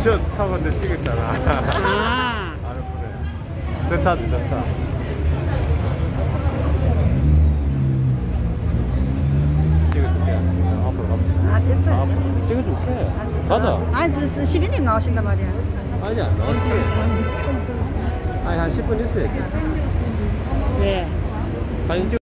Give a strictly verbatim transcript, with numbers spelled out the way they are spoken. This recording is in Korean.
저 타고 이제 찍었잖아. 아. 아는 분에. 저 차지, 저 차. 찍어줄게. 앞으로 갑시다. 아, 됐어요. 앞으로. 됐어요. 찍어줄게. 아, 가자. 아니, 저, 저 시리님 나오신단 말이야. 아니, 안 나왔어. 아니, 한 십 분 있어야 돼. 네. 사진 찍